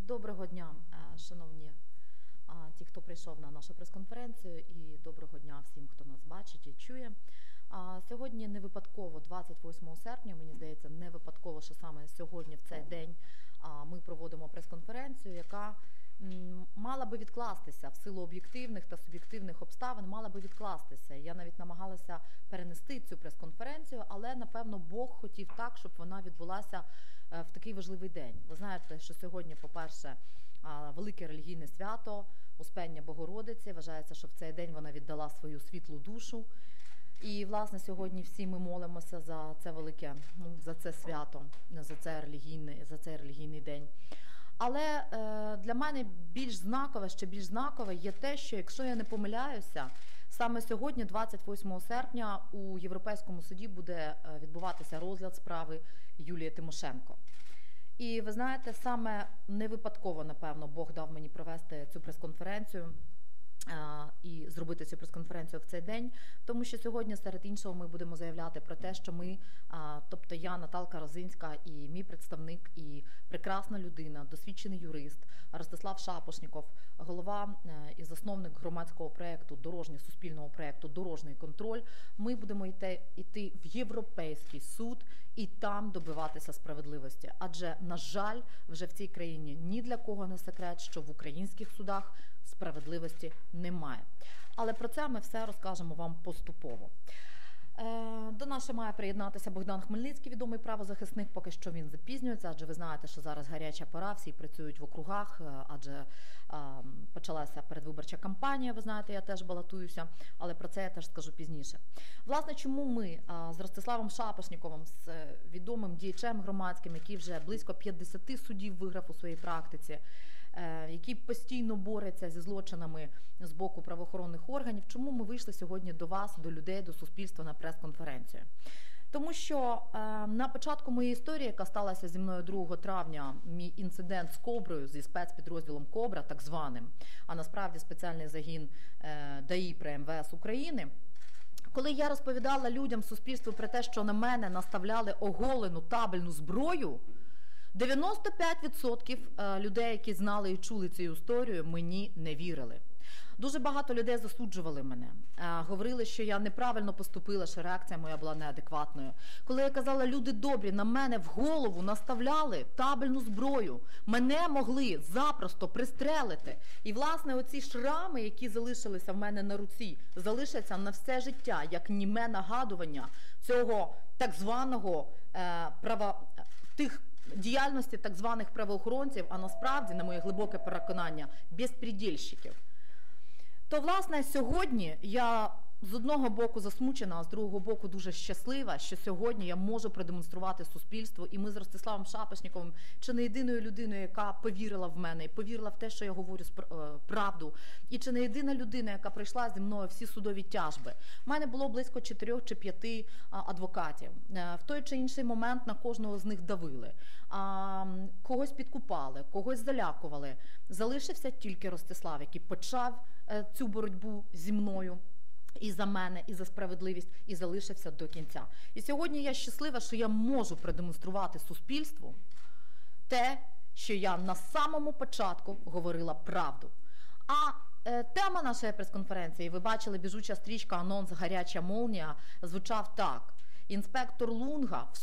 Доброго дня, шановні ті, хто прийшов на нашу прес-конференцію, і доброго дня всім, хто нас бачить і чує. Сьогодні не випадково, 28 серпня, мені здається, не випадково, що саме сьогодні, в цей день, ми проводимо прес-конференцію, яка мала би відкластися в силу об'єктивних та суб'єктивних обставин, мала би відкластися. Я навіть намагалася перенести цю прес-конференцію, але, напевно, Бог хотів так, щоб вона відбулася в такий важливий день. Ви знаєте, що сьогодні, по-перше, велике релігійне свято, Успення Богородиці. Вважається, що в цей день вона віддала свою світлу душу. І, власне, сьогодні всі ми молимося за це велике, за це свято, за цей релігійний день. Але для мене ще більш знакове є те, що, якщо я не помиляюся, саме сьогодні, 28 серпня, у Європейському суді буде відбуватися розгляд справи Юлії Тимошенко. І ви знаєте, саме не випадково, напевно, Бог дав мені провести цю прес-конференцію і зробити цю прес-конференцію в цей день, тому що сьогодні, серед іншого, ми будемо заявляти про те, що ми, тобто я, Наталка Розинська, і мій представник, і прекрасна людина, досвідчений юрист Ростислав Шапошніков, голова і засновник громадського проєкту, суспільного проєкту «Дорожній контроль», ми будемо йти в Європейський суд і там добиватися справедливості. Адже, на жаль, вже в цій країні ні для кого не секрет, що в українських судах справедливості немає. Але про це ми все розкажемо вам поступово. До нас має приєднатися Богдан Хмельницький, відомий правозахисник, поки що він запізнюється, адже ви знаєте, що зараз гаряча пора, всі працюють в округах, адже почалася передвиборча кампанія, ви знаєте, я теж балотуюся, але про це я теж скажу пізніше. Власне, чому ми з Ростиславом Шапошніковим, з відомим діячем громадським, який вже близько 50 судів виграв у своїй практиці, який постійно бореться зі злочинами з боку правоохоронних органів, чому ми вийшли сьогодні до вас, до людей, до суспільства на прес-конференцію? Тому що на початку моєї історії, яка сталася зі мною 2 травня, мій інцидент з Коброю, зі спецпідрозділом Кобра, так званим, а насправді спеціальний загін ДАІ при МВС України, коли я розповідала людям, суспільству про те, що на мене наставляли оголену табельну зброю, 95% людей, які знали і чули цю історію, мені не вірили. Дуже багато людей засуджували мене, говорили, що я неправильно поступила, що реакція моя була неадекватною. Коли я казала, люди добрі, на мене в голову наставляли табельну зброю, мене могли запросто пристрелити. І, власне, оці шрами, які залишилися в мене на руці, залишаться на все життя, як німе нагадування цього так званого діяльності так званих правоохоронців, а насправді, на моє глибоке переконання, безпредельщиків. То, власне, сьогодні я з одного боку засмучена, а з другого боку дуже щаслива, що сьогодні я можу продемонструвати суспільству, і ми з Ростиславом Шапошніковим, чи не єдиною людиною, яка повірила в мене, і повірила в те, що я говорю правду, і чи не єдина людина, яка пройшла зі мною всі судові тяжби. У мене було близько 4 чи 5 адвокатів. В той чи інший момент на кожного з них давили, когось підкупали, когось залякували. Залишився тільки Ростислав, який почав цю боротьбу зі мною, і за мене, і за справедливість, і залишився до кінця. І сьогодні я щаслива, що я можу продемонструвати суспільству те, що я на самому початку говорила правду. А тема нашої прес-конференції, ви бачили, біжуча стрічка, анонс «Гаряча молнія», звучав так. Інспектор Лунга в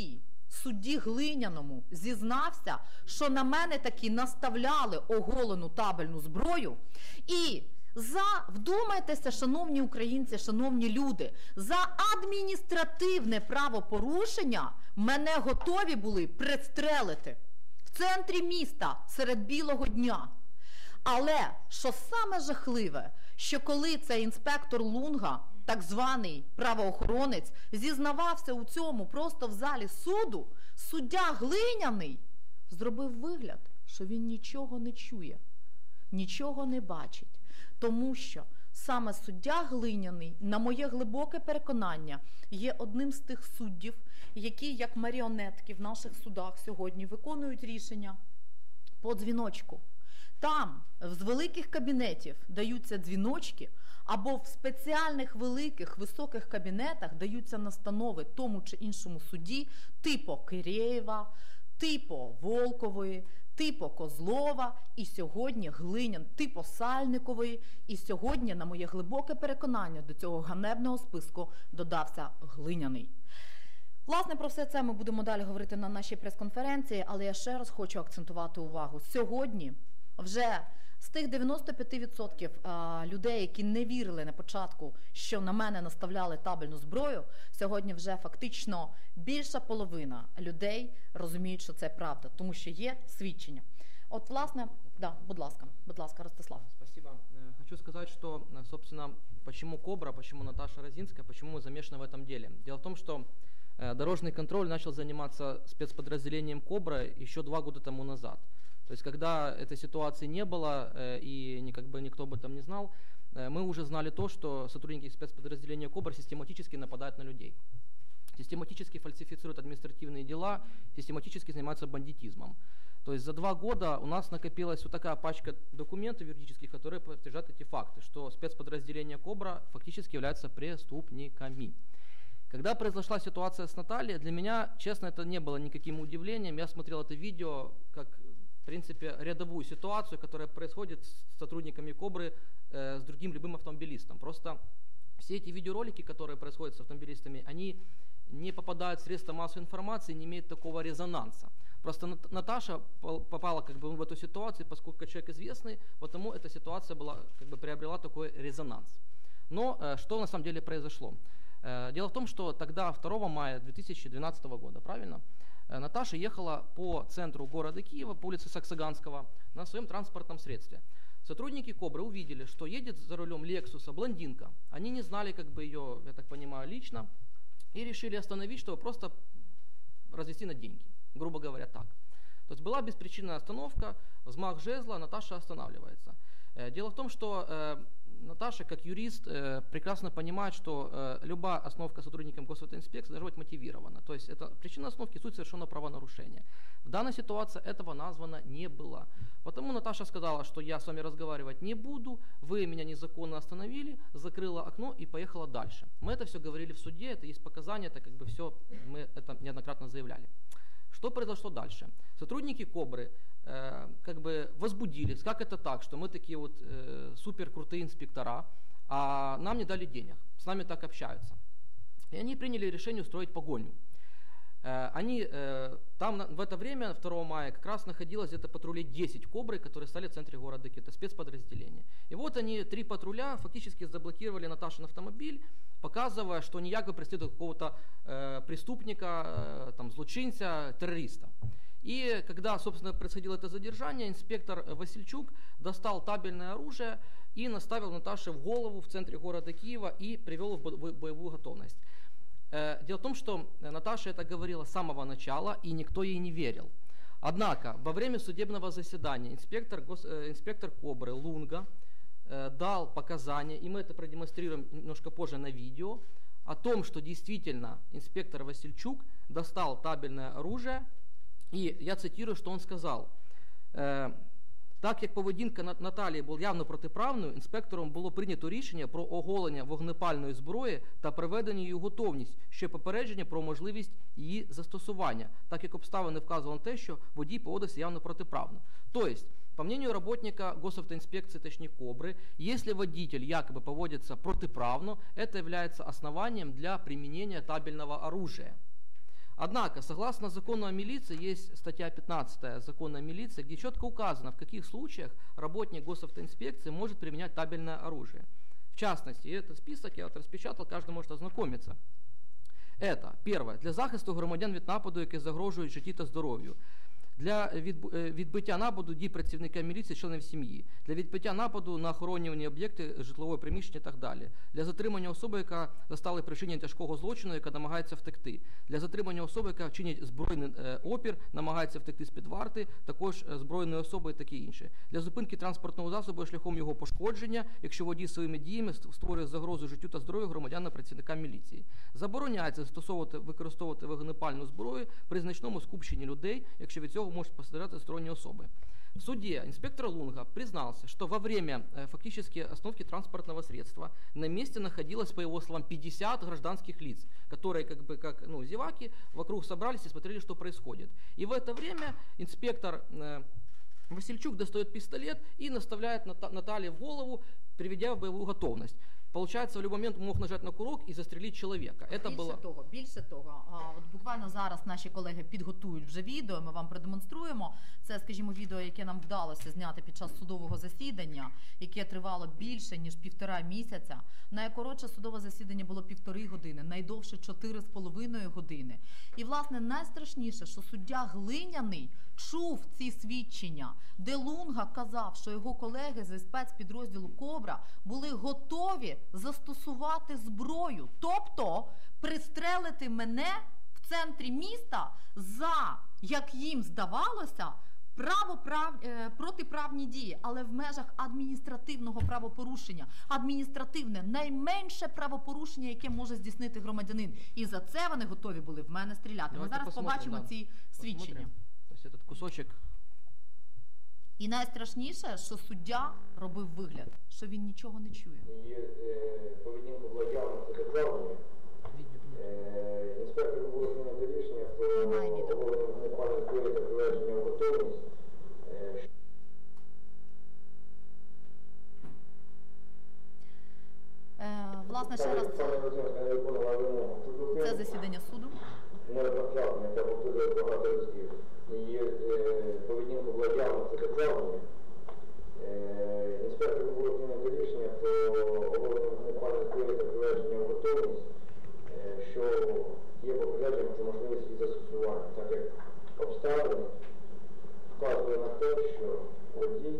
судді Глиняному зізнався, що на мене таки наставляли оголену табельну зброю, і вдумайтеся, шановні українці, шановні люди, за адміністративне правопорушення мене готові були пристрелити в центрі міста серед білого дня. Але, що саме жахливе, що коли цей інспектор Лунга, так званий правоохоронець, зізнавався у цьому просто в залі суду, суддя Глиняний зробив вигляд, що він нічого не чує, нічого не бачить. Тому що саме суддя Глиняний, на моє глибоке переконання, є одним з тих суддів, які, як маріонетки в наших судах сьогодні, виконують рішення по дзвіночку. Там, з великих кабінетів, даються дзвіночки, або в спеціальних великих, високих кабінетах даються настанови тому чи іншому судді, типу Киреєва, типу Волкової, типу Козлова, і сьогодні Глинян типу Сальникової, і сьогодні, на моє глибоке переконання, до цього ганебного списку додався Глиняний. Власне, про все це ми будемо далі говорити на нашій прес-конференції, але я ще раз хочу акцентувати увагу. Сьогодні вже з тих 95% людей, які не вірили на початку, що на мене наставляли табельну зброю, сьогодні вже фактично більша половина людей розуміють, що це правда, тому що є свідчення. От, власне, да, будь ласка, Ростислав. Спасибо. Хочу сказать, что, собственно, почему Кобра, почему Наташа Розинская, почему мы замешаны в этом деле. Дело в том, что дорожный контроль начал заниматься спецподразделением Кобра еще 2 года тому назад. То есть, когда этой ситуации не было и никто об этом не знал, мы уже знали то, что сотрудники спецподразделения Кобра систематически нападают на людей, систематически фальсифицируют административные дела, систематически занимаются бандитизмом. То есть за 2 года у нас накопилась вот такая пачка документов юридических, которые подтверждают эти факты, что спецподразделение Кобра фактически являются преступниками. Когда произошла ситуация с Натальей, для меня, честно, это не было никаким удивлением. Я смотрел это видео как, в принципе, рядовую ситуацию, которая происходит с сотрудниками Кобры, с другим любым автомобилистом. Просто все эти видеоролики, которые происходят с автомобилистами, они не попадают в средства массовой информации, не имеют такого резонанса. Просто Наташа попала в эту ситуацию, поскольку человек известный, потому эта ситуация приобрела такой резонанс. Но что на самом деле произошло? Дело в том, что тогда, 2 мая 2012 года, правильно, Наташа ехала по центру города Киева, по улице Саксаганского, на своем транспортном средстве. Сотрудники Кобры увидели, что едет за рулем Лексуса блондинка. Они не знали ее, я так понимаю, лично, и решили остановить, чтобы просто развести на деньги, грубо говоря, так. То есть была беспричинная остановка, взмах жезла, Наташа останавливается. Дело в том, что Наташа, как юрист, прекрасно понимает, что любая остановка сотрудникам госавтоинспекции должна быть мотивирована. То есть причина остановки – суть совершенно правонарушения. В данной ситуации этого названо не было. Потому Наташа сказала, что я с вами разговаривать не буду, вы меня незаконно остановили, закрыла окно и поехала дальше. Мы это все говорили в суде, это есть показания, это все, мы это неоднократно заявляли. Что произошло дальше? Сотрудники Кобры возбудились, как это так, что мы такие супер крутые инспектора, а нам не дали денег, с нами так общаются. И они приняли решение устроить погоню. Они там в это время, 2 мая, как раз находилось где-то патрулей 10 Кобры, которые стали в центре города Киева, это спецподразделение. И вот они, 3 патруля, фактически заблокировали Наташин автомобиль, показывая, что они якобы преследуют какого-то преступника, злочинца, террориста. И когда, собственно, происходило это задержание, инспектор Васильчук достал табельное оружие и наставил Наташе в голову в центре города Киева и привел в боевую готовность. Дело в том, что Наташа это говорила с самого начала, и никто ей не верил. Однако, во время судебного заседания инспектор Кобры Лунга дал показания, и мы это продемонстрируем немножко позже на видео, о том, что действительно инспектор Васильчук достал табельное оружие, и я цитирую, что он сказал. Так як поведінка Наталії була явно протиправною, інспектором було прийнято рішення про оголення вогнепальної зброї та приведення її у готовність, що попередження про можливість її застосування, так як обставини вказували на те, що водій поводився явно протиправно. То есть, по мнению работника госавтоинспекции, точнее Кобры, если водитель якобы поводится протиправно, это является основанием для применения табельного оружия. Однако, согласно закону о милиции, есть статья 15 закона о милиции, где четко указано, в каких случаях работник госавтоинспекции может применять табельное оружие. В частности, этот список я распечатал, каждый может ознакомиться. Это, первое, для захисту громадян від нападу, які загрожують житті та здоров'ю. Для відбиття нападу дій працівника міліції, членів сім'ї, для відбиття нападу на охоронювані об'єкти, житлове приміщення і так далі, для затримання особи, яка застала при вчиненні тяжкого злочину, яка намагається втекти, для затримання особи, яка чинить збройний опір, намагається втекти з-під варти, також збройної особи і таке інше, для зупинки транспортного засобу шляхом його пошкодження, якщо водій своїми діями створює загрозу життю та здоров'ю громадян працівника міліції. Забороняється використовувати вогнепальну зброю при значному скупченні людей, якщо від цього может пострадать сторонние особы. В суде инспектор Лунга признался, что во время фактически остановки транспортного средства на месте находилось, по его словам, 50 гражданских лиц, которые как зеваки вокруг собрались и смотрели, что происходит. И в это время инспектор Васильчук достает пистолет и наставляет Наталье в голову, приведя в боевую готовность. Получается, в любой момент мог нажать на курок і застрелити чоловіка. Більше того, от буквально зараз наші колеги підготують вже відео, ми вам продемонструємо. Це, скажімо, відео, яке нам вдалося зняти під час судового засідання, яке тривало більше, ніж 1,5 місяця. Найкоротше судове засідання було 1,5 години, найдовше 4,5 години. І, власне, найстрашніше, що суддя Глиняний чув ці свідчення, де Лунга казав, що його колеги зі спецпідрозділу «Кобра» були готові застосувати зброю, тобто пристрелити мене в центрі міста за, як їм здавалося, протиправні дії, але в межах адміністративного правопорушення. Адміністративне – найменше правопорушення, яке може здійснити громадянин. І за це вони готові були в мене стріляти. Ми зараз побачимо ці свідчення. Тобто этот кусочок. І найстрашніше, що суддя робив вигляд, що він нічого не чує. Її поведінка була явно протиправною. Інспектор було прийнято рішення про обов'язкове та проведення в готовність. Власне, ще раз, це засідання суду. Неоднократно, яка повторює багато разів. Її поведінка була явно протиправною. Інспектор було прийнято рішення про обов'язкове та проведення в готовність, що є попередження про можливість її застосування, так як обставини вказує на те, що водій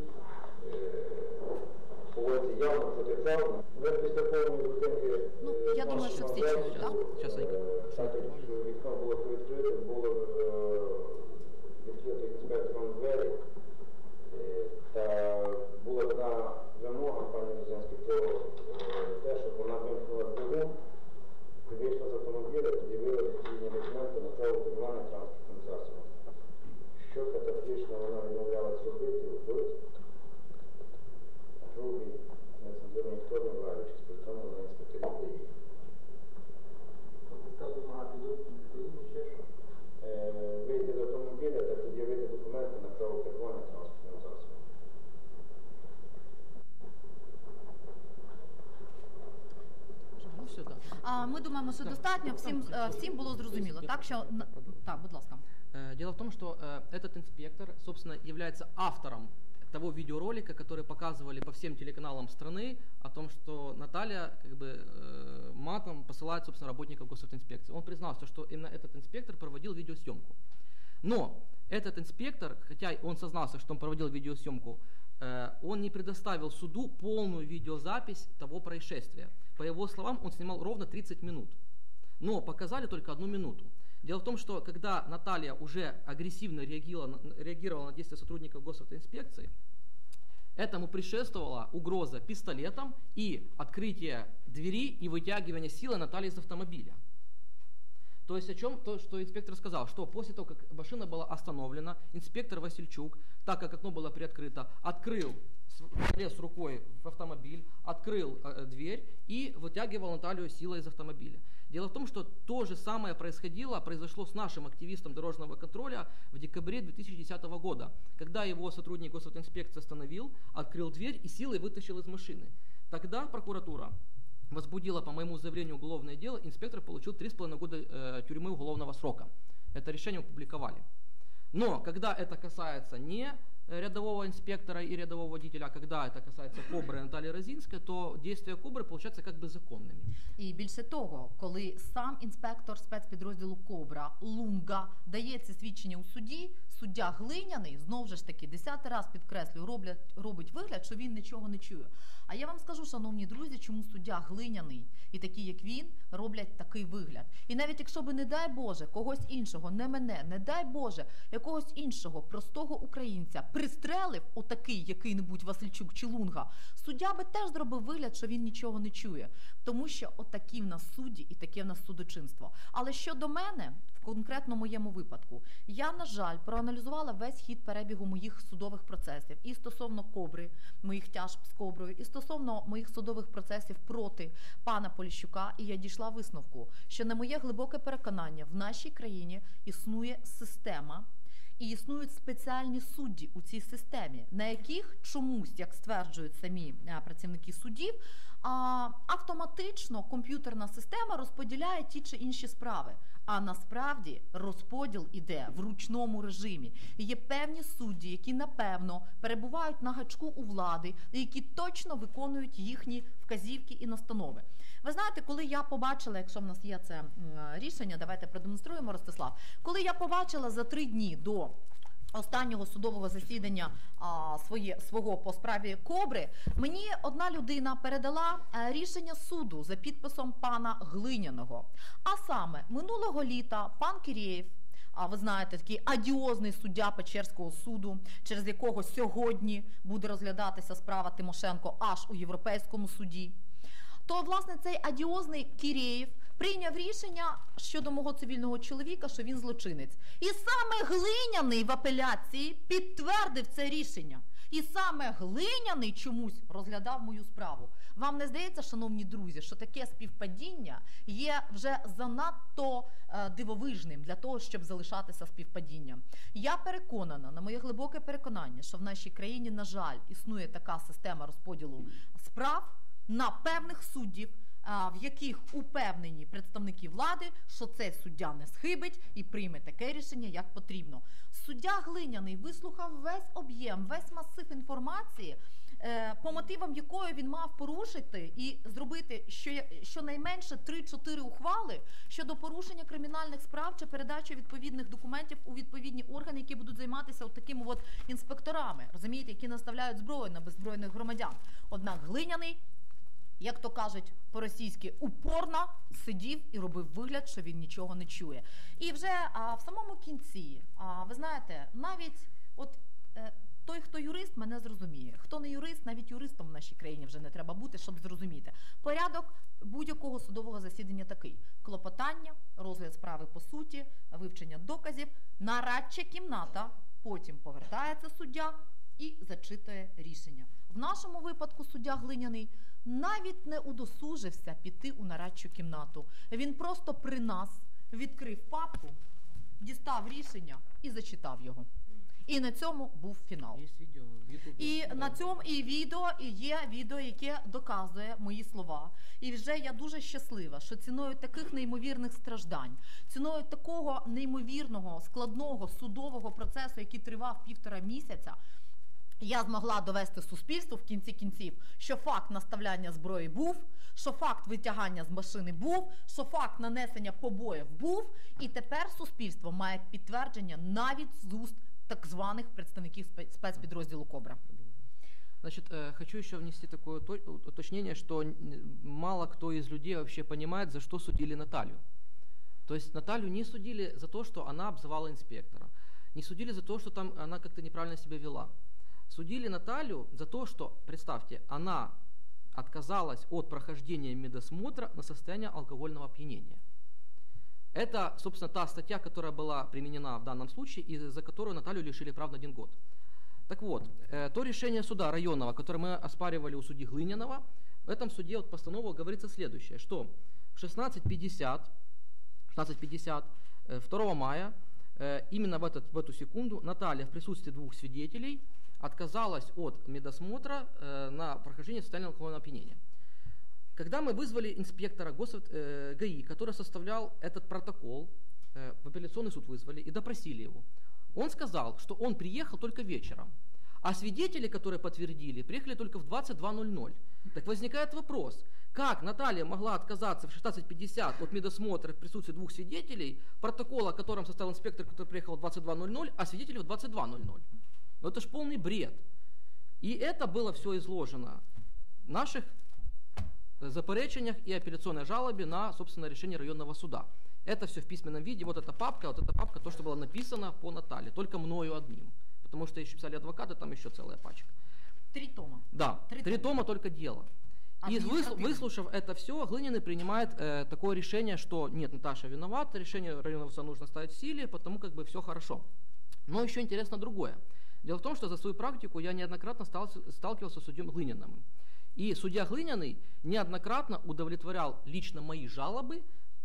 поводиться явно протиправно. Ми після повної зупинки... Я думаю, що всі чують, так? Так, якщо вікно було відкрите, було відкрито інспектором двері, та була дана вимога пані Розинській про те, щоб вона вимкнула двигун, вийшла з автомобіля, пред'явила відповідні документи на право керування транспортним засобом. Що категорично вона відмовлялась робити в грубій, нецензурній формі, варючись, при тому на інспекторів ДАІ. Вийти з автомобіля та пред'явити документи на право керування транспортним засобом. Ну, все, да. Ми думаємо, що достатньо, всім було зрозуміло. Так, що... Так, будь ласка. Дело в том, что этот инспектор, собственно, является автором того видеоролика, который показывали по всем телеканалам страны, о том, что Наталья как бы матом посылает, собственно, работников госавтоинспекции. Он признался, что именно этот инспектор проводил видеосъемку. Но этот инспектор, хотя он сознался, что он проводил видеосъемку, он не предоставил суду полную видеозапись того происшествия. По его словам, он снимал ровно 30 минут. Но показали только 1 минуту. Дело в том, что когда Наталья уже агрессивно реагировала на действия сотрудников госавтоинспекции, этому предшествовала угроза пистолетом и открытие двери и вытягивание силы Натальи из автомобиля. То есть о чем то, что инспектор сказал, что после того, как машина была остановлена, инспектор Васильчук, так как окно было приоткрыто, лез рукой в автомобиль, открыл дверь и вытягивал Наталью силой из автомобиля. Дело в том, что то же самое произошло с нашим активистом дорожного контроля в декабре 2010 года, когда его сотрудник госавтоинспекции остановил, открыл дверь и силой вытащил из машины. Тогда прокуратура возбудила по моему заявлению уголовное дело, инспектор получил 3,5 года тюрьмы уголовного срока. Это решение опубликовали. Но когда это касается не рядового инспектора и рядового водителя, а когда это касается Кобри и Натальи Розинської, то действия Кобри получаются как бы законными. І більше того, коли сам інспектор спецпідрозділу Кобра Лунга дає це свідчення у суді, суддя Глиняний, знову ж таки, 10-й раз підкреслюю, робить вигляд, що він нічого не чує. А я вам скажу, шановні друзі, чому суддя Глиняний і такі, як він, роблять такий вигляд. І навіть якщо би, не дай Боже, когось іншого, не мене, не дай Боже, якогось іншого простого українця пристрелив отакий який-небудь Васильчук чи Лунга, суддя би теж зробив вигляд, що він нічого не чує. Тому що отакі в нас судді і таке в нас судочинство. Але щодо мене, в конкретно моєму випадку, я, на жаль, проаналізувала весь хід перебігу моїх судових процесів і стосовно Кобри, моїх тяжб з Коброю, і стосовно моїх судових процесів проти пана Поліщука, і я дійшла висновку, що, на моє глибоке переконання, в нашій країні існує система і існують спеціальні судді у цій системі, на яких чомусь, як стверджують самі працівники судів, автоматично комп'ютерна система розподіляє ті чи інші справи. А насправді розподіл іде в ручному режимі. І є певні судді, які, напевно, перебувають на гачку у влади, і які точно виконують їхні вказівки і настанови. Ви знаєте, коли я побачила, якщо в нас є це рішення, давайте продемонструємо, Ростислав, коли я побачила за 3 дні до останнього судового засідання свого по справі Кобри, мені одна людина передала рішення суду за підписом пана Глиняного. А саме, минулого літа пан Кірєєв, ви знаєте, такий адіозний суддя Печерського суду, через якого сьогодні буде розглядатися справа Тимошенко аж у Європейському суді, то, власне, цей адіозний Кірєєв прийняв рішення щодо мого цивільного чоловіка, що він злочинець. І саме Глиняний в апеляції підтвердив це рішення. І саме Глиняний чомусь розглядав мою справу. Вам не здається, шановні друзі, що таке співпадіння є вже занадто дивовижним для того, щоб залишатися співпадінням? Я переконана, на моє глибоке переконання, що в нашій країні, на жаль, існує така система розподілу справ на певних суддів, в яких упевнені представники влади, що цей суддя не схибить і прийме таке рішення, як потрібно. Суддя Глиняний вислухав весь об'єм, весь масив інформації, по мотивам якої він мав порушити і зробити щонайменше 3-4 ухвали щодо порушення кримінальних справ чи передачі відповідних документів у відповідні органи, які будуть займатися от такими от інспекторами, розумієте, які наставляють зброю на беззбройних громадян. Однак Глиняний, як то кажуть по-російськи, упорно сидів і робив вигляд, що він нічого не чує. І вже в самому кінці, ви знаєте, навіть той, хто юрист, мене зрозуміє. Хто не юрист, навіть юристом в нашій країні вже не треба бути, щоб зрозуміти. Порядок будь-якого судового засідання такий. Клопотання, розгляд справи по суті, вивчення доказів, нарадча кімната, потім повертається суддя і зачитує рішення. В нашому випадку суддя Глиняний навіть не удосужився піти у нарадчу кімнату. Він просто при нас відкрив папку, дістав рішення і зачитав його. І на цьому був фінал. І на цьому і є відео, яке доказує мої слова. І вже я дуже щаслива, що ціною таких неймовірних страждань, ціною такого неймовірного, складного судового процесу, який тривав 1,5 місяця, я змогла довести суспільству в кінці кінців, що факт наставляння зброї був, що факт витягання з машини був, що факт нанесення побоїв був, і тепер суспільство має підтвердження навіть з уст так званих представників спецпідрозділу «Кобра». Значит, хочу еще внести такое уточнение, что мало кто из людей вообще понимает, за что судили Наталью. То есть Наталью не судили за то, что она обзывала инспектора, не судили за то, что там она как-то неправильно себя вела. Судили Наталью за то, что, представьте, она отказалась от прохождения медосмотра на состояние алкогольного опьянения. Это, собственно, та статья, которая была применена в данном случае и за которую Наталью лишили прав на 1 год. Так вот, то решение суда районного, которое мы оспаривали у судьи Глиняного, в этом суде вот постанову говорится следующее, что в 16:50 2 мая, именно в эту секунду, Наталья в присутствии 2 свидетелей отказалась от медосмотра на прохождение состояния алкогольного опьянения. Когда мы вызвали инспектора ГАИ, который составлял этот протокол, в апелляционный суд вызвали и допросили его, он сказал, что он приехал только вечером, а свидетели, которые подтвердили, приехали только в 22:00. Так возникает вопрос, как Наталья могла отказаться в 16:50 от медосмотра в присутствии 2 свидетелей, протокола, о котором составил инспектор, который приехал в 22:00, а свидетели в 22:00. Но это ж полный бред. И это было все изложено в наших заперечениях и апелляционной жалобе на, собственно, решение районного суда. Это все в письменном виде. Вот эта папка, то, что было написано по Наталье, только мною одним. Потому что еще писали адвокаты, там еще целая пачка. 3 тома. Да, 3 тома только дело. И выслушав это все, Глиняный принимает такое решение, что нет, Наташа виновата, решение районного суда нужно ставить в силе, потому как бы все хорошо. Но еще интересно другое. Дело в том, что за свою практику я неоднократно сталкивался с судьей Глиняным. И судья Глиняный неоднократно удовлетворял лично мои жалобы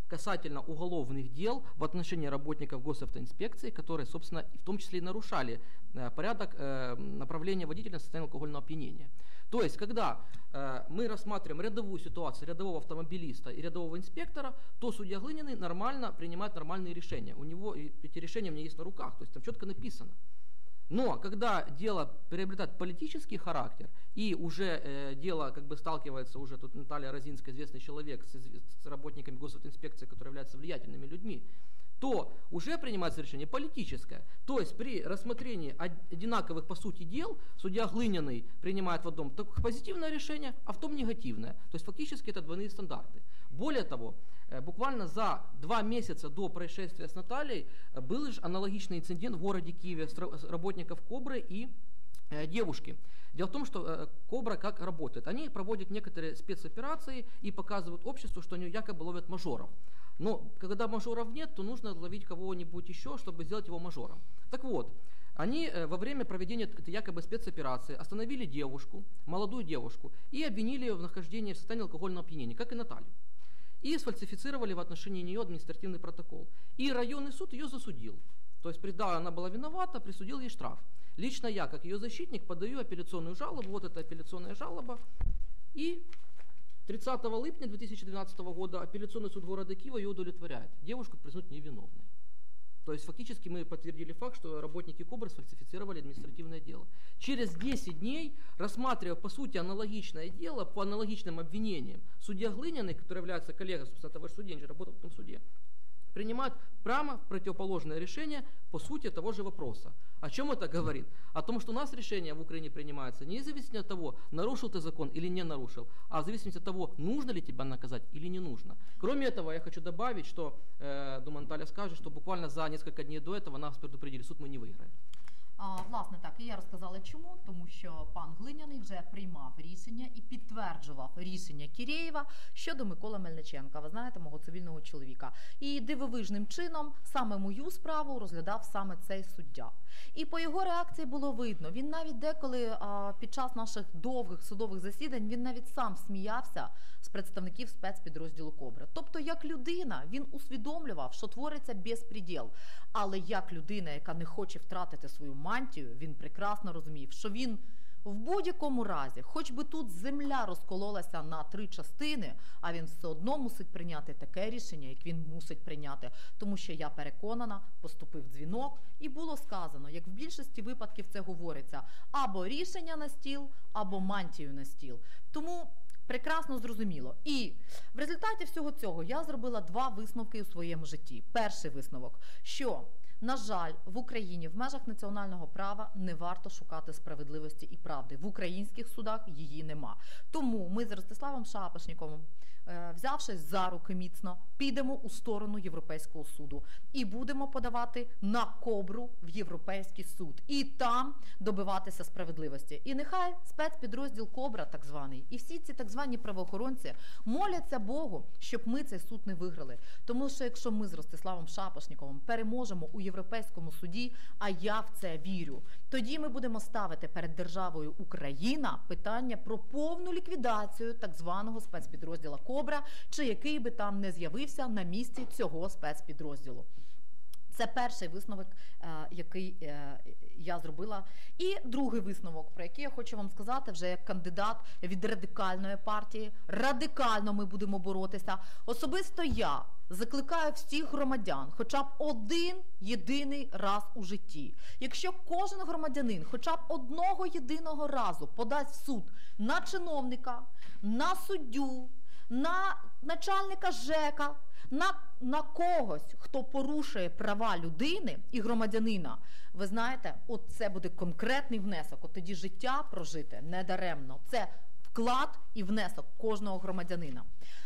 касательно уголовных дел в отношении работников госавтоинспекции, которые, собственно, в том числе и нарушали порядок направления водителя на состояние алкогольного опьянения. То есть, когда мы рассматриваем рядовую ситуацию рядового автомобилиста и рядового инспектора, то судья Глиняный нормально принимает нормальные решения. У него эти решения у меня есть на руках, то есть там четко написано. Но когда дело приобретает политический характер, и уже дело как бы сталкивается, уже тут Наталья Розинская, известный человек, с работниками госавтоинспекции, которые являются влиятельными людьми, то уже принимается решение политическое. То есть при рассмотрении одинаковых по сути дел судья Глиняный принимает в одном позитивное решение, а в том негативное. То есть фактически это двойные стандарты. Более того, буквально за 2 месяца до происшествия с Натальей был же аналогичный инцидент в городе Киеве с работников Кобры и девушки. Дело в том, что Кобра как работает. Они проводят некоторые спецоперации и показывают обществу, что они якобы ловят мажоров. Но когда мажоров нет, то нужно ловить кого-нибудь еще, чтобы сделать его мажором. Так вот, они во время проведения этой якобы спецоперации остановили девушку, молодую девушку, и обвинили ее в нахождении в состоянии алкогольного опьянения, как и Наталью. И сфальсифицировали в отношении нее административный протокол. И районный суд ее засудил. То есть, да, она была виновата, присудил ей штраф. Лично я, как ее защитник, подаю апелляционную жалобу, вот эта апелляционная жалоба, и 30 липня 2012 года апелляционный суд города Киева ее удовлетворяет. Девушку признают невиновной. То есть фактически мы подтвердили факт, что работники Кобры сфальсифицировали административное дело. Через 10 дней, рассматривая по сути аналогичное дело по аналогичным обвинениям, судья Глиняный, который является коллегой, собственно, того же судьи, он же работал в том суде, принимает прямо противоположное решение по сути того же вопроса. О чем это говорит? О том, что у нас решение в Украине принимается не в зависимости от того, нарушил ты закон или не нарушил, а в зависимости от того, нужно ли тебя наказать или не нужно. Кроме этого, я хочу добавить, что, думаю, Наталья скажет, что буквально за несколько дней до этого нас предупредили, суд мы не выиграем. Власне, так, і я розказала чому, тому що пан Глиняний вже приймав рішення і підтверджував рішення Кірєєва щодо Миколи Мельниченка, ви знаєте, мого цивільного чоловіка. І дивовижним чином саме мою справу розглядав саме цей суддя. І по його реакції було видно, він навіть деколи під час наших довгих судових засідань, він навіть сам сміявся з представників спецпідрозділу Кобра. Тобто, як людина, він усвідомлював, що твориться безпреділ. Але як людина, яка не хоче втратити свою мантію, він прекрасно розумів, що він в будь-якому разі, хоч би тут земля розкололася на 3 частини, а він все одно мусить прийняти таке рішення, як він мусить прийняти. Тому що, я переконана, поступив дзвінок, і було сказано, як в більшості випадків це говориться, або рішення на стіл, або мантію на стіл. Тому прекрасно зрозуміло. І в результаті всього цього я зробила 2 висновки у своєму житті. Перший висновок, що, на жаль, в Україні в межах національного права не варто шукати справедливості і правди. В українських судах її нема. Тому ми з Ростиславом Шапошніковим, взявшись за руки міцно, підемо у сторону Європейського суду і будемо подавати на Кобру в Європейський суд. І там добиватися справедливості. І нехай спецпідрозділ Кобра, так званий, і всі ці так звані правоохоронці моляться Богу, щоб ми цей суд не виграли. Тому що якщо ми з Ростиславом Шапошніковим переможемо у Європейському суді, а я в це вірю, тоді ми будемо ставити перед державою Україна питання про повну ліквідацію так званого спецпідрозділа Кобра, чи який би там не з'явився на місці цього спецпідрозділу. Це перший висновок, який я зробила. І другий висновок, про який я хочу вам сказати, вже як кандидат від радикальної партії. Радикально ми будемо боротися. Особисто я закликаю всіх громадян хоча б один єдиний раз у житті. Якщо кожен громадянин хоча б одного єдиного разу подасть в суд на чиновника, на суддю, на начальника ЖЕКа, на когось, хто порушує права людини і громадянина, ви знаєте, от це буде конкретний внесок. От тоді життя прожити недаремно. Це вклад і внесок кожного громадянина.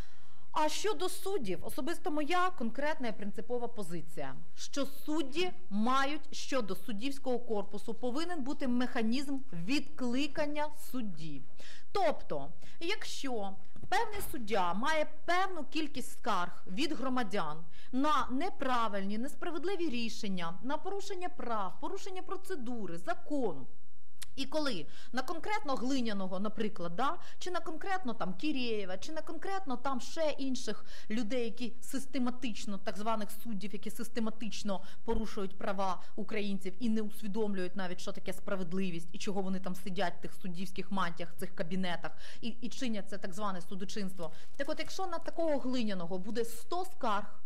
А щодо суддів, особисто моя конкретна і принципова позиція, що судді мають, щодо суддівського корпусу, повинен бути механізм відкликання судді. Тобто, якщо певний суддя має певну кількість скарг від громадян на неправильні, несправедливі рішення, на порушення прав, порушення процедури, закону, І коли на конкретно Глиняного, наприклад, да, чи на конкретно там Кірєєва, чи на конкретно там ще інших людей, які систематично, так званих суддів, які систематично порушують права українців і не усвідомлюють навіть, що таке справедливість, і чого вони там сидять в тих суддівських мантіях, в цих кабінетах, і чинять це так зване судочинство. Так от, якщо на такого Глиняного буде 100 скарг,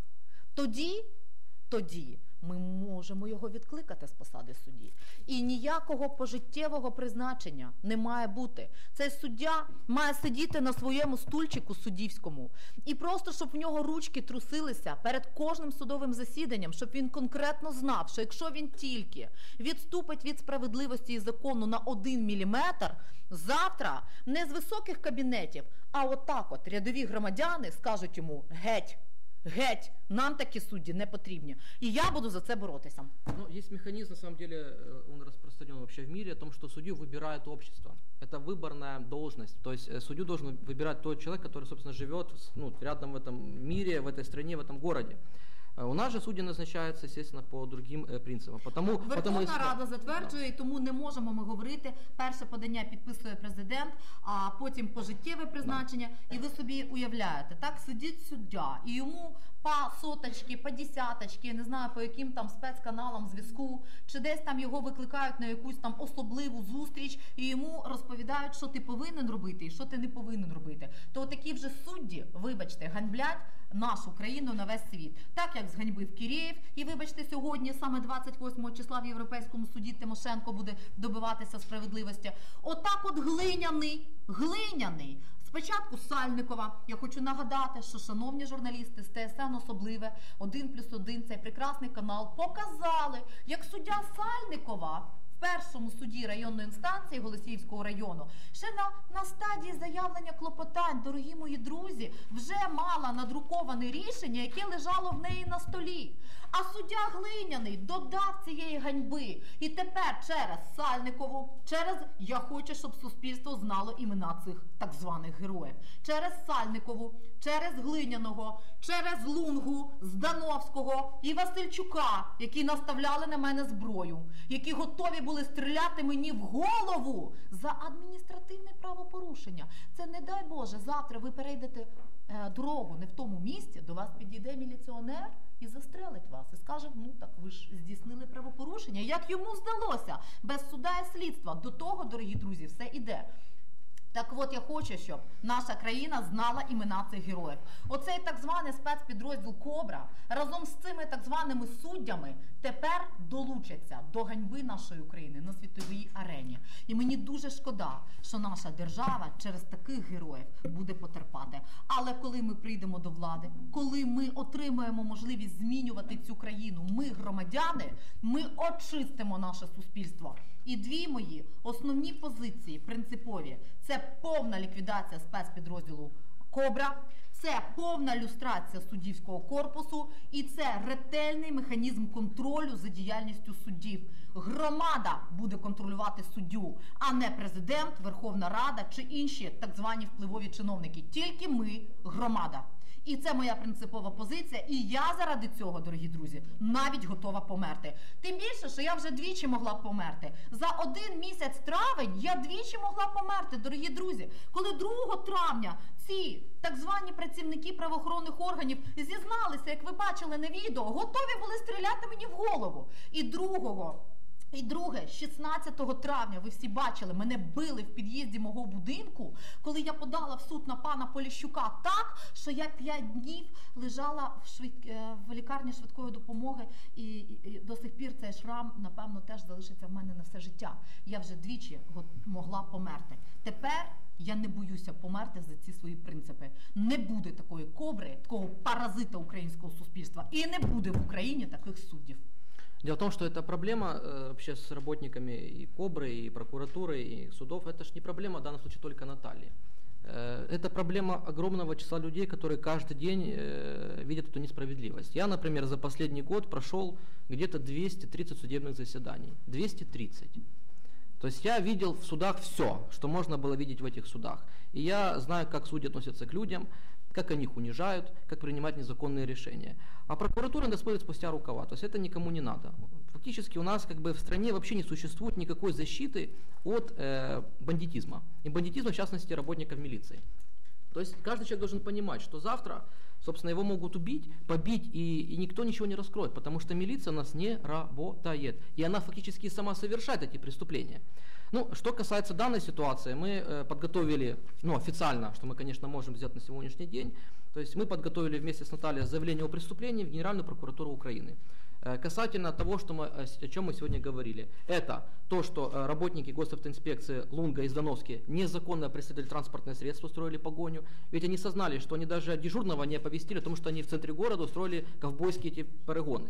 тоді ми можемо його відкликати з посади судді. І ніякого пожиттєвого призначення не має бути. Цей суддя має сидіти на своєму стульчику суддівському. І просто, щоб в нього ручки трусилися перед кожним судовим засіданням, щоб він конкретно знав, що якщо він тільки відступить від справедливості і закону на 1 міліметр, завтра не з високих кабінетів, а отак от рядові громадяни скажуть йому «геть». Геть, нам такі судді не потрібні. І я буду за це боротися. Ну, есть механизм, на самом деле, он распространен вообще в мире, о том, что судью выбирает общество. Это выборная должность. То есть судью должен выбирать тот человек, который, собственно, живет рядом в этом мире, в этой стране, в этом городе. У нас же судді назначаються, естественно, по другим принципам. Верховна Рада затверджує, і тому не можемо ми говорити, перше подання підписує президент, а потім пожиттєве призначення, і ви собі уявляєте, так, сидить суддя, і йому по соточки, по десяточки, я не знаю, по яким там спецканалам зв'язку, чи десь там його викликають на якусь там особливу зустріч, і йому розповідають, що ти повинен робити і що ти не повинен робити. То такі вже судді, вибачте, ганьблять нашу країну на весь світ. Так, як зганьбив Кірєєв, і, вибачте, сьогодні, саме 28 числа в Європейському суді Тимошенко буде добиватися справедливості. Отак от Глиняний. Спочатку Сальникова, я хочу нагадати, що, шановні журналісти з ТСН Особливе, 1+1, цей прекрасний канал, показали, як суддя Сальникова в першому суді районної інстанції Голосіївського району ще на стадії заявлення клопотань, дорогі мої друзі, вже мала надруковане рішення, яке лежало в неї на столі. А суддя Глиняний додав цієї ганьби. І тепер через Сальникову, я хочу, щоб суспільство знало імена цих так званих героїв. Через Сальникову, через Глиняного, через Лунгу, Здановського і Васильчука, які наставляли на мене зброю, які готові були стріляти мені в голову за адміністративне правопорушення. Це, не дай Боже, завтра ви перейдете дорогу не в тому місці, до вас підійде міліціонер і застрелить вас. І скаже, так ви ж здійснили правопорушення. Як йому здалося? Без суда і слідства. До того, дорогі друзі, все іде. Так от я хочу, щоб наша країна знала імена цих героїв. Оцей так званий спецпідрозділ «Кобра» разом з цими так званими суддями тепер долучаться до ганьби нашої України на світовій арені. І мені дуже шкода, що наша держава через таких героїв буде потерпати. Але коли ми прийдемо до влади, коли ми отримаємо можливість змінювати цю країну, ми, громадяни, ми очистимо наше суспільство. І дві мої основні позиції, принципові, це повна ліквідація спецпідрозділу «Кобра», це повна люстрація суддівського корпусу і це ретельний механізм контролю за діяльністю суддів. Громада буде контролювати суддю, а не президент, Верховна Рада чи інші так звані впливові чиновники. Тільки ми, громада. І це моя принципова позиція, і я заради цього, дорогі друзі, навіть готова померти. Тим більше, що я вже двічі могла померти. За 1 місяць травень я двічі могла померти, дорогі друзі. Коли 2 травня ці так звані працівники правоохоронних органів зізналися, як ви бачили на відео, готові були стріляти мені в голову. І друге, 16 травня, ви всі бачили, мене били в під'їзді мого будинку, коли я подала в суд на пана Поліщука так, що я 5 днів лежала в лікарні швидкої допомоги, і до сих пір цей шрам, напевно, теж залишиться в мене на все життя. Я вже двічі могла померти. Тепер я не боюся померти за ці свої принципи. Не буде такої кобри, такого паразита українського суспільства, і не буде в Україні таких суддів. Дело в том, что эта проблема вообще с работниками и КОБРы, и прокуратуры, и судов, это же не проблема в данном случае только Натальи. Это проблема огромного числа людей, которые каждый день видят эту несправедливость. Я, например, за последний год прошел где-то 230 судебных заседаний. 230. То есть я видел в судах все, что можно было видеть в этих судах. И я знаю, как судьи относятся к людям. как они их унижают, как принимать незаконные решения. А прокуратура надо смотреть спустя рукава, то есть это никому не надо. Фактически у нас как бы в стране вообще не существует никакой защиты от бандитизма. И бандитизма, в частности, работников милиции. То есть каждый человек должен понимать, что завтра, собственно, его могут убить, побить, и никто ничего не раскроет, потому что милиция у нас не работает. И она фактически сама совершает эти преступления. Ну, что касается данной ситуации, мы подготовили, официально, что мы, конечно, можем сделать на сегодняшний день, то есть мы подготовили вместе с Натальей заявление о преступлении в Генеральную прокуратуру Украины. Касательно того, о чем мы сегодня говорили. Это то, что работники госавтоинспекции Лунга и Здановски незаконно преследовали транспортное средство, устроили погоню. Ведь они сознали, что они даже дежурного не оповестили, потому что они в центре города устроили ковбойские эти перегоны.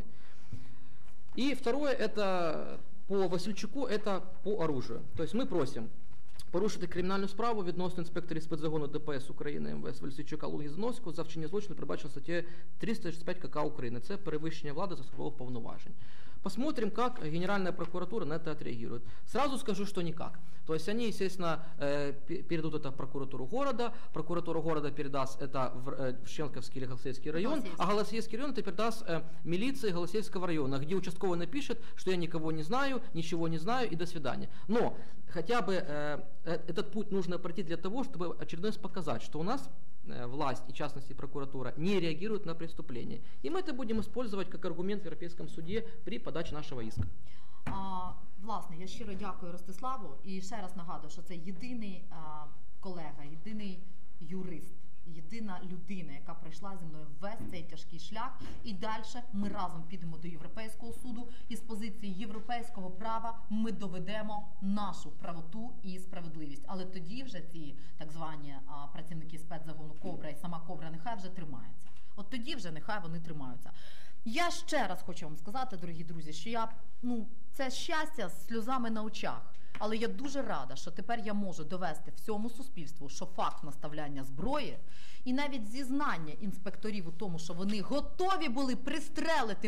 И второе, это по Васильчуку, это по оружию. То есть мы просим порушити кримінальну справу відносно інспекторів спецзагону ДПС України МВС Васильчука, Лунги і Здановського за вчинення злочину, передбачено статтею 365 КК України. Це перевищення влади за службових повноважень. Посмотрим, как Генеральная прокуратура на это отреагирует. Сразу скажу, что никак. То есть они, естественно, передадут это в прокуратура города передаст это в Шенковский или Голосеевский район, а Голосеевский район это передаст милиции Голосеевского района, где участковый напишет, что я никого не знаю, ничего не знаю и до свидания. Но хотя бы этот путь нужно пройти для того, чтобы очередной раз показать, что у нас власть, и в частности прокуратура, не реагируют на преступления. И мы это будем использовать как аргумент в Европейском суде при подаче нашего иска. Власне, я щиро дякую Ростиславу і ще раз нагадую, що це єдиний колега, єдиний юрист, єдина людина, яка пройшла зі мною весь цей тяжкий шлях. І далі ми разом підемо до Європейського суду, і з позиції європейського права ми доведемо нашу правоту і справедливість. Але тоді вже ці так звані працівники спецзагону Кобра і сама Кобра нехай вже тримаються. От тоді вже нехай вони тримаються. Я ще раз хочу вам сказати, дорогі друзі, що це щастя з сльозами на очах. Але я дуже рада, що тепер я можу довести всьому суспільству, що факт наставляння зброї і навіть зізнання інспекторів у тому, що вони готові були пристрелити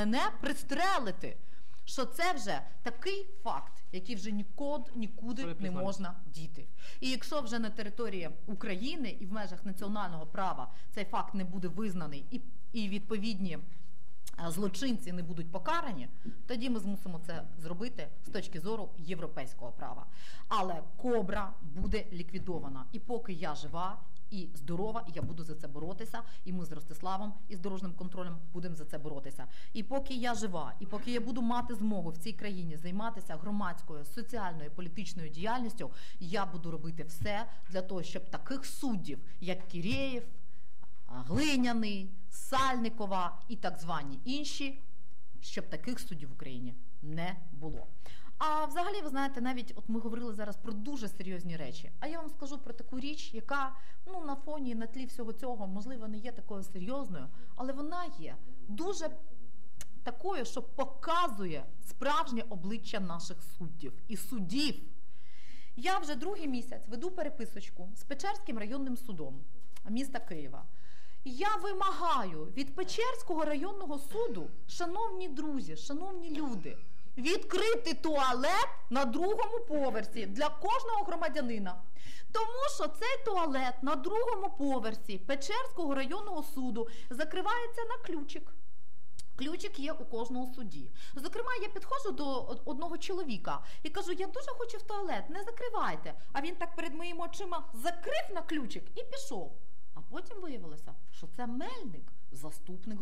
мене, що це вже такий факт, який вже нікуди не можна діти. І якщо вже на території України і в межах національного права цей факт не буде визнаний і відповідні злочинці не будуть покарані, тоді ми змусимо це зробити з точки зору європейського права. Але Кобра буде ліквідована. І поки я жива і здорова, я буду за це боротися, і ми з Ростиславом і з дорожнім контролем будемо за це боротися. І поки я жива, і поки я буду мати змогу в цій країні займатися громадською, соціальною, політичною діяльністю, я буду робити все для того, щоб таких суддів, як Кірєєв, Глиняний, Сальникова і так звані інші, щоб таких суддів в Україні не було. А взагалі, ви знаєте, навіть от ми говорили зараз про дуже серйозні речі. А я вам скажу про таку річ, яка на фоні, на тлі всього цього, можливо, не є такою серйозною, але вона є дуже такою, що показує справжнє обличчя наших суддів і судів. Я вже другий місяць веду переписочку з Печерським районним судом міста Києва. Я вимагаю від Печерського районного суду, шановні друзі, шановні люди, відкрити туалет на другому поверсі для кожного громадянина. Тому що цей туалет на другому поверсі Печерського районного суду закривається на ключик. Ключик є у кожного судді. Зокрема, я підходжу до одного чоловіка і кажу, я дуже хочу в туалет, не закривайте. А він так перед моїми очима закрив на ключик і пішов. А потім виявилося, що це Мельник, заступник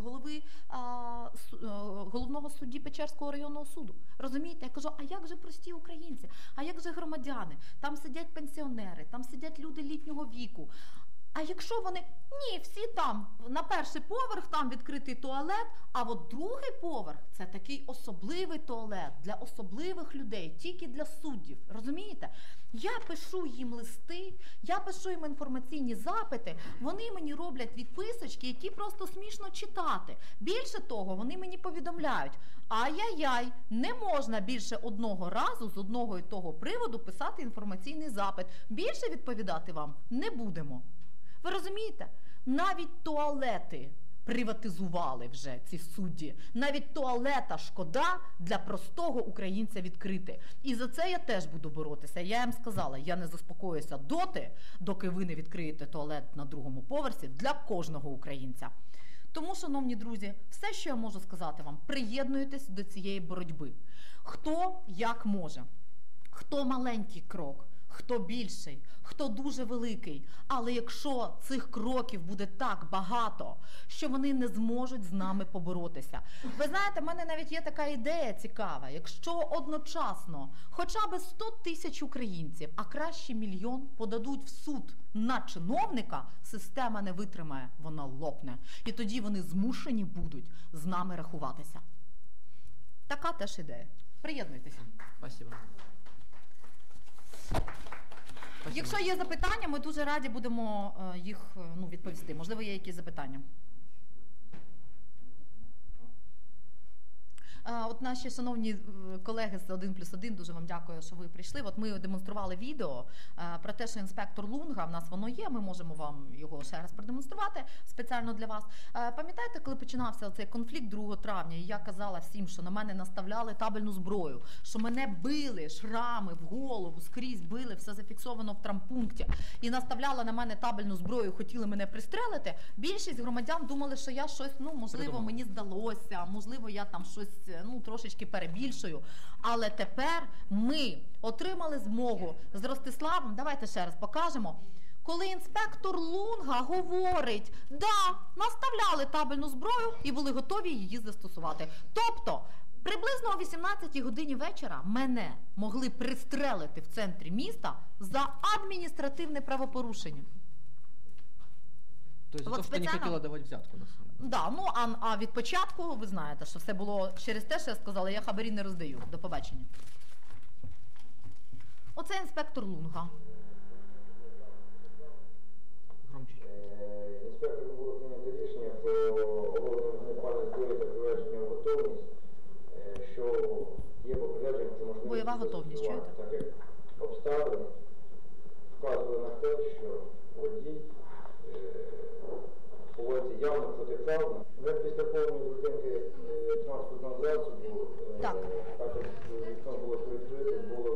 головного судді Печерського районного суду. Розумієте? Я кажу, а як же прості українці? А як же громадяни? Там сидять пенсіонери, там сидять люди літнього віку. А якщо вони, всі там, на перший поверх там відкритий туалет, а от другий поверх – це такий особливий туалет для особливих людей, тільки для суддів. Розумієте? Я пишу їм листи, я пишу їм інформаційні запити, вони мені роблять відписочки, які просто смішно читати. Більше того, вони мені повідомляють, ай-яй-яй, не можна більше одного разу з одного і того приводу писати інформаційний запит. Більше відповідати вам не будемо. Ви розумієте? Навіть туалети приватизували вже ці судді. Навіть туалета шкода для простого українця відкрити. І за це я теж буду боротися. Я їм сказала, я не заспокоюся доти, доки ви не відкриєте туалет на 2-му поверсі для кожного українця. Тому, шановні друзі, все, що я можу сказати вам, приєднуйтесь до цієї боротьби. Хто як може, хто маленький крок, хто більший, хто дуже великий. Але якщо цих кроків буде так багато, що вони не зможуть з нами поборотися. Ви знаєте, в мене навіть є така ідея цікава. Якщо одночасно хоча б 100 тисяч українців, а краще 1 мільйон, подадуть в суд на чиновника, система не витримає, вона лопне. І тоді вони змушені будуть з нами рахуватися. Така теж ідея. Приєднуйтеся. Спасибо. Якщо є запитання, ми дуже раді будемо їх відповісти. Можливо, є якісь запитання. От наші шановні колеги з 1+1, дуже вам дякую, що ви прийшли. От ми демонстрували відео про те, що інспектор Лунга, в нас воно є, ми можемо вам його ще раз продемонструвати спеціально для вас. Пам'ятаєте, коли починався цей конфлікт 2 травня, і я казала всім, що на мене наставляли табельну зброю, що мене били, шрами в голову, скрізь били, все зафіксовано в травмпункті, і наставляла на мене табельну зброю, хотіли мене пристрелити, більшість громадян думали, що я щось, можливо, мені здалося, можливо, я там щось трошечки перебільшую. Але тепер ми отримали змогу з Ростиславом, давайте ще раз покажемо, коли інспектор Лунга говорить, да, наставляли табельну зброю і були готові її застосувати. Тобто, приблизно о 18-й годині вечора мене могли пристрелити в центрі міста за адміністративне правопорушення. Тобто, за те, що не хотіла давати взятку, на самом деле. Да, а від початку, ви знаєте, що все було через те, що я сказала, я хабарі не роздаю. До побачення. Оце інспектор Лунга. Громче. Інспектором було прийнято рішення про оголошення вогнепальної зброї та приведення в готовність, що є попередження про можливість бойова готовність, чуєте? Так як обставини вказували на те, що водій поводиться явно протиправно. Вже після повної зупинки транспортного засобу, Так. також вікно було перекрите, було...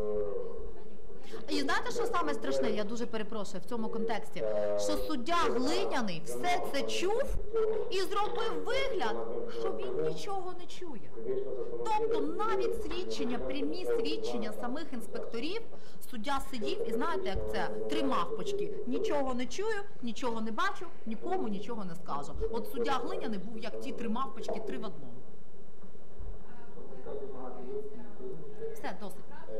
І знаєте, що саме страшне, я дуже перепрошую в цьому контексті, що суддя Глиняний все це чув і зробив вигляд, що він нічого не чує. Тобто навіть свідчення, прямі свідчення самих інспекторів, суддя сидів і знаєте, як це, 3 мавпочки. Нічого не чую, нічого не бачу, нікому нічого не скажу. От суддя Глиняний був як ті 3 мавпочки, 3 в одному. Все, досить.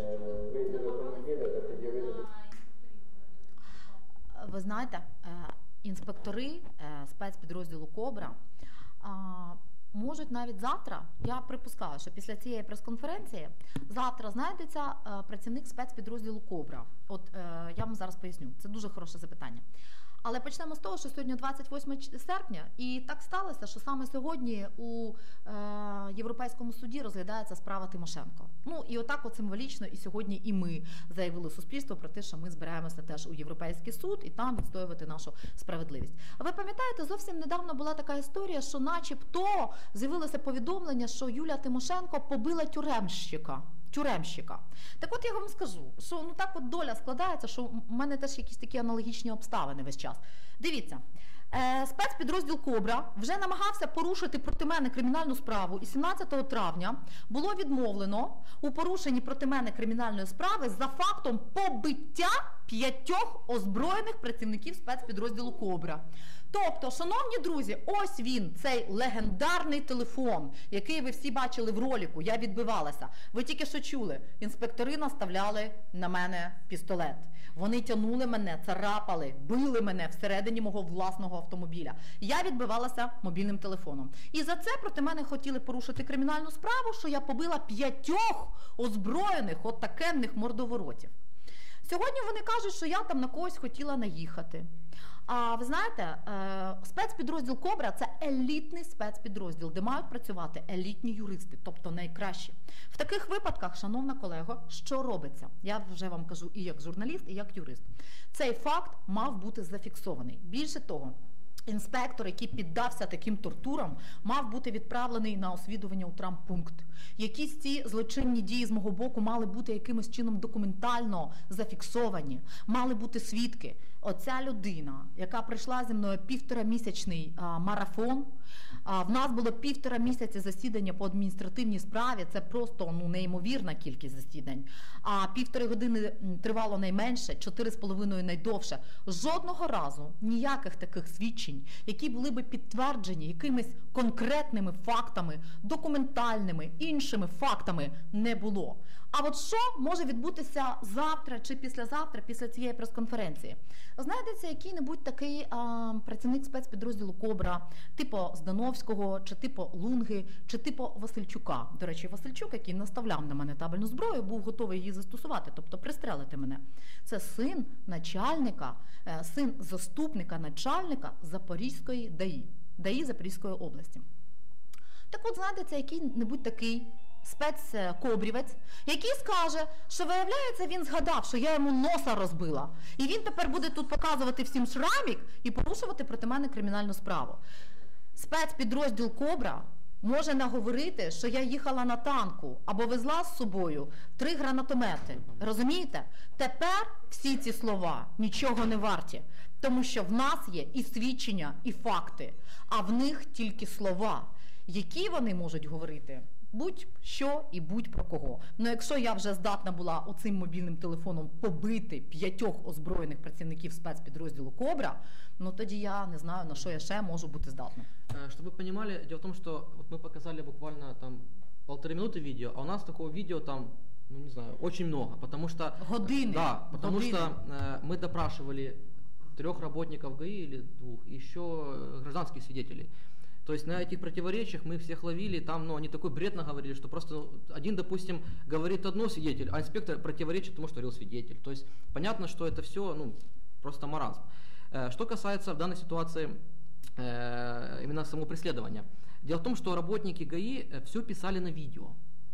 Ви знаєте, інспектори спецпідрозділу «Кобра» можуть навіть завтра, я припускаю, що після цієї прес-конференції, завтра знайдеться працівник спецпідрозділу «Кобра». От я вам зараз поясню, це дуже хороше запитання. Але почнемо з того, що сьогодні 28 серпня, і так сталося, що саме сьогодні у Європейському суді розглядається справа Тимошенко. І отак от символічно і сьогодні і ми заявили суспільству про те, що ми збираємося теж у Європейський суд і там відстоювати нашу справедливість. Ви пам'ятаєте, зовсім недавно була така історія, що начебто з'явилося повідомлення, що Юлія Тимошенко побила тюремщика. Так от я вам скажу, що так от доля складається, що в мене теж якісь такі аналогічні обставини весь час. Дивіться, спецпідрозділ «Кобра» вже намагався порушити проти мене кримінальну справу, і 17 травня було відмовлено у порушенні проти мене кримінальної справи за фактом побиття 5 озброєних працівників спецпідрозділу «Кобра». Тобто, шановні друзі, ось він, цей легендарний телефон, який ви всі бачили в ролику, я відбивалася. Ви тільки що чули, інспектори наставляли на мене пістолет. Вони тягнули мене, царапали, били мене всередині мого власного автомобіля. Я відбивалася мобільним телефоном. І за це проти мене хотіли порушити кримінальну справу, що я побила 5 озброєних отакенних мордоворотів. Сьогодні вони кажуть, що я там на когось хотіла наїхати. А ви знаєте, спецпідрозділ «Кобра» – це елітний спецпідрозділ, де мають працювати елітні юристи, тобто найкращі. В таких випадках, шановна колего, що робиться? Я вже вам кажу і як журналіст, і як юрист. Цей факт мав бути зафіксований. Більше того, інспектор, який піддався таким тортурам, мав бути відправлений на освідування у травмпункт. Якісь ці злочинні дії з мого боку мали бути якимось чином документально зафіксовані, мали бути свідки. Оця людина, яка прийшла зі мною 1,5-місячний марафон, в нас було 1,5 місяці засідання по адміністративній справі, це просто неймовірна кількість засідань. А 1,5 години тривало найменше, 4,5 найдовше. Жодного разу ніяких таких свідчень, які були би підтверджені якимись конкретними фактами, документальними, іншими фактами не було. А от що може відбутися завтра чи післязавтра, після цієї прес-конференції? Знайдеться який-небудь такий працівник спецпідрозділу «Кобра», типу Здановського, чи типу Лунги, чи типу Васильчука. До речі, Васильчук, який наставляв на мене табельну зброю, був готовий її застосувати, тобто пристрелити мене. Це син начальника, син заступника начальника Запорізької ДАІ Запорізької області. Так от знайдеться який-небудь такий спецкобрівець, який скаже, що, виявляється, він згадав, що я йому носа розбила. І він тепер буде тут показувати всім шрамік і порушувати проти мене кримінальну справу. Спецпідрозділ «Кобра» може наговорити, що я їхала на танку або везла з собою 3 гранатомети. Розумієте? Тепер всі ці слова нічого не варті, тому що в нас є і свідчення, і факти, а в них тільки слова. Які вони можуть говорити? Будь-що і будь-про кого. Ну, якщо я вже здатна була оцим мобільним телефоном побити 5 озброєних працівників спецпідрозділу «Кобра», ну тоді я не знаю, на що я ще можу бути здатна. Чтобы вы понимали, дело в том, что вот мы показали буквально там 1,5 минуты видео, а у нас такого видео там, ну не знаю, очень много, потому что... Годины. Да, потому Годины. что мы допрашивали 3 работников ГАИ или 2, и еще гражданских свидетелей. То есть на этих противоречиях мы всех ловили, там, ну, они такой бред наговорили, что просто один, допустим, говорит одно свидетель, а инспектор противоречит тому, что говорил свидетель. То есть понятно, что это все, ну, просто маразм. Что касается в данной ситуации именно самого преследования. Дело в том, что работники ГАИ все писали на видео.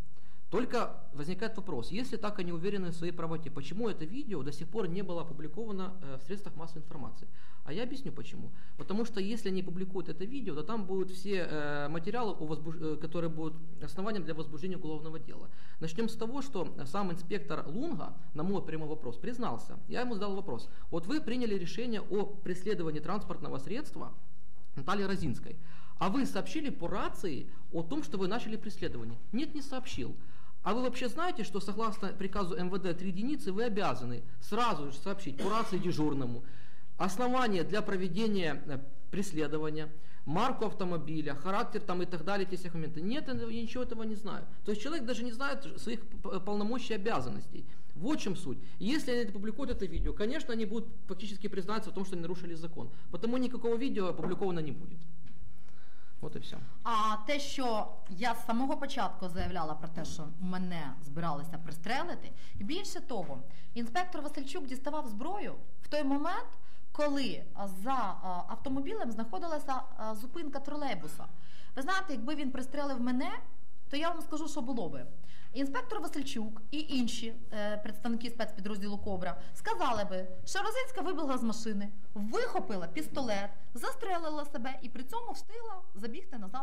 Только возникает вопрос, если так они уверены в своей правоте, почему это видео до сих пор не было опубликовано в средствах массовой информации? А я объясню почему. Потому что если они публикуют это видео, то там будут все материалы, которые будут основанием для возбуждения уголовного дела. Начнем с того, что сам инспектор Лунга на мой прямой вопрос признался. Я ему задал вопрос. Вот вы приняли решение о преследовании транспортного средства Натальи Розинской. А вы сообщили по рации о том, что вы начали преследование? Нет, не сообщил. А вы вообще знаете, что согласно приказу МВД 3 единицы вы обязаны сразу же сообщить по рации дежурному основания для проведения преследования, марку автомобиля, характер там и так далее, те всех моментов. Нет, я ничего этого не знаю. То есть человек даже не знает своих полномочий и обязанностей. Вот в чем суть. Если они опубликуют это видео, конечно, они будут фактически признаться в том, что они нарушили закон. Потому никакого видео опубликовано не будет. От і все. А те, що я з самого початку заявляла про те, що мене збиралися пристрелити, і більше того, інспектор Васильчук діставав зброю в той момент, коли за автомобілем знаходилася зупинка тролейбуса. Ви знаєте, якби він пристрелив мене, то я вам скажу, що було би. Інспектор Васильчук і інші представники спецпідрозділу «Кобра» сказали би, що Розинська вибігла з машини, вихопила пістолет, застрелила себе і при цьому встигла забігти назад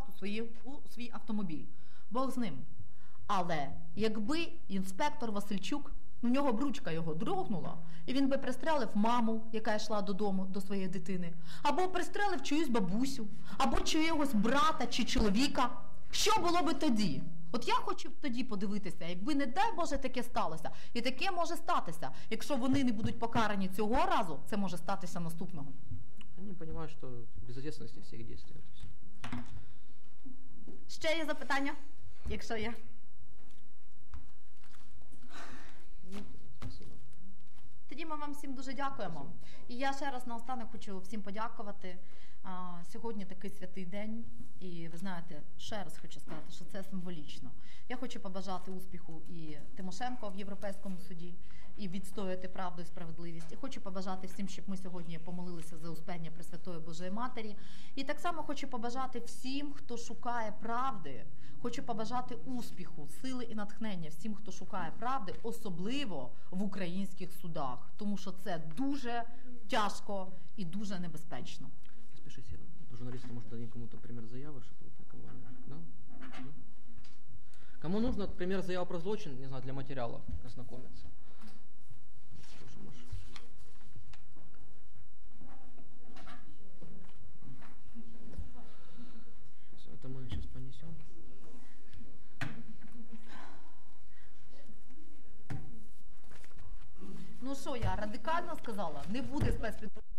у свій автомобіль. Бог з ним. Але якби інспектор Васильчук, у нього бручка його дрогнула, і він би пристрелив маму, яка йшла додому до своєї дитини, або пристрелив чиюсь бабусю, або чиєгось брата чи чоловіка, що було би тоді? От я хочу тоді подивитися, якби, не дай Боже, таке сталося. І таке може статися. Якщо вони не будуть покарані цього разу, це може статися наступного. Вони розуміють, що безответственності всіх дій. Ще є запитання, якщо є? Тоді ми вам всім дуже дякуємо. І я ще раз наостанок хочу всім подякувати. Сьогодні такий святий день, і ви знаєте, ще раз хочу сказати, що це символічно. Я хочу побажати успіху і Тимошенко в Європейському суді, і відстояти правду і справедливість. І хочу побажати всім, щоб ми сьогодні помолилися за успення Пресвятої Божої Матері. І так само хочу побажати всім, хто шукає правди, хочу побажати успіху, сили і натхнення всім, хто шукає правди, особливо в українських судах, тому що це дуже тяжко і дуже небезпечно. Подпишись. Журналисты, может, дадим кому-то пример заявы, чтобы опубликовали. Да? Да? Кому нужно пример заявы про злочин, не знаю, для материала ознакомиться. Тоже можешь. Всё, это мы сейчас понесем. Ну що, я радикально сказала, не буде спецпідрозділу.